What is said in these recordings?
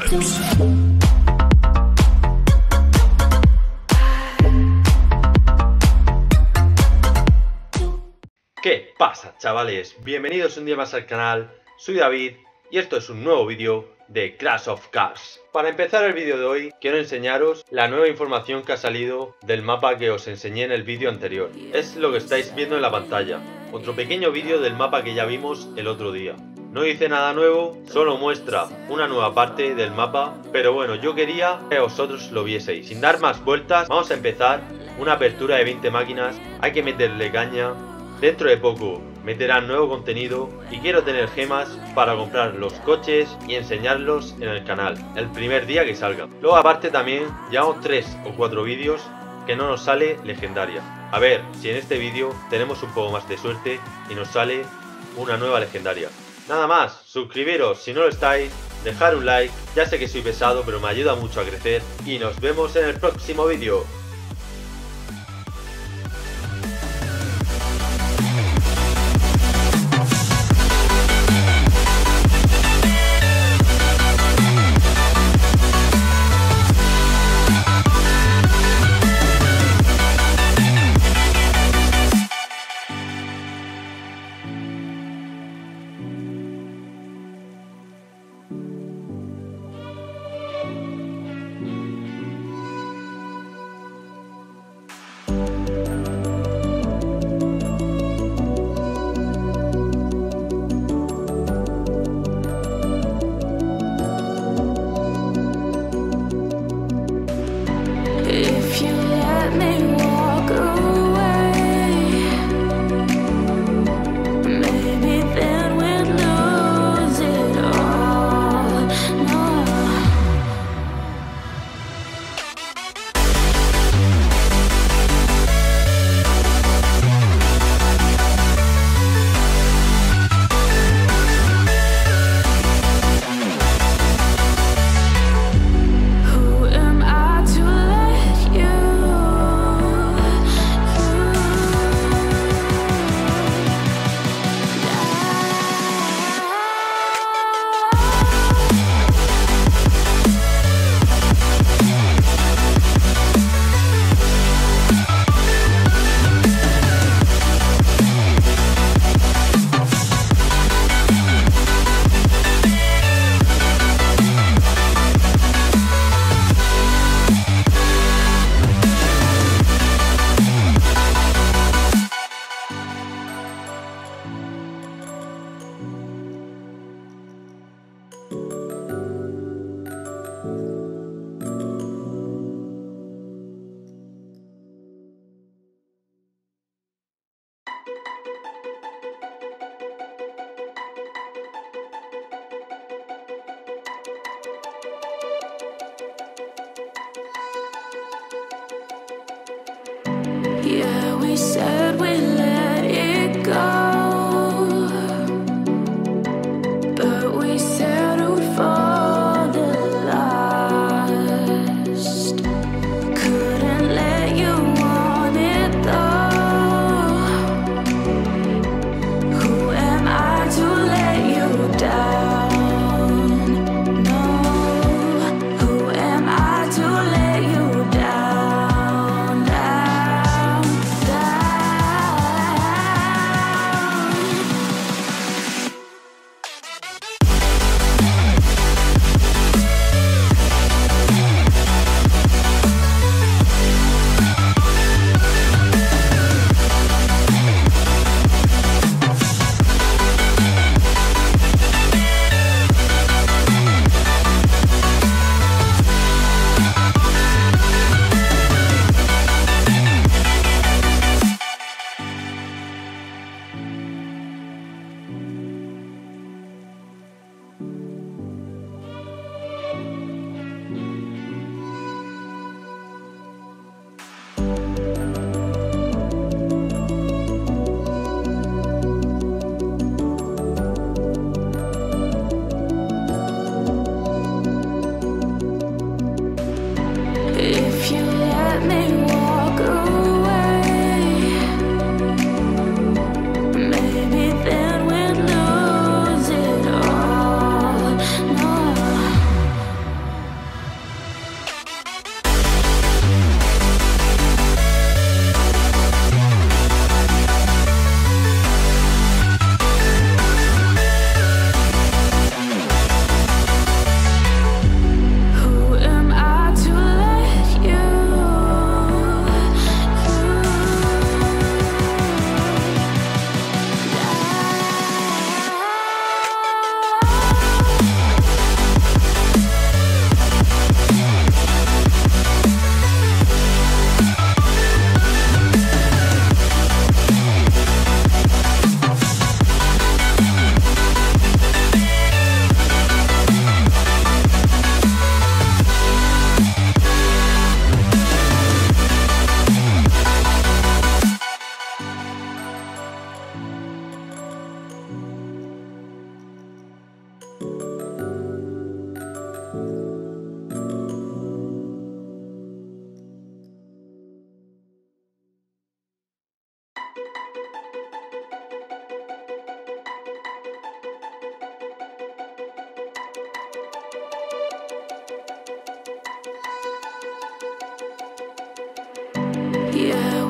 ¿Qué pasa, chavales? Bienvenidos un día más al canal, soy David y esto es un nuevo vídeo de Clash of Cars. Para empezar el vídeo de hoy quiero enseñaros la nueva información que ha salido del mapa que os enseñé en el vídeo anterior. Es lo que estáis viendo en la pantalla, otro pequeño vídeo del mapa que ya vimos el otro día. No dice nada nuevo, solo muestra una nueva parte del mapa, pero bueno, yo quería que vosotros lo vieseis. Sin dar más vueltas, vamos a empezar una apertura de 20 máquinas, hay que meterle caña. Dentro de poco meterán nuevo contenido y quiero tener gemas para comprar los coches y enseñarlos en el canal el primer día que salga. Luego aparte también llevamos 3 o 4 vídeos que no nos sale legendaria. A ver si en este vídeo tenemos un poco más de suerte y nos sale una nueva legendaria. Nada más, suscribiros si no lo estáis, dejar un like, ya sé que soy pesado pero me ayuda mucho a crecer y nos vemos en el próximo vídeo.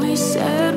myself.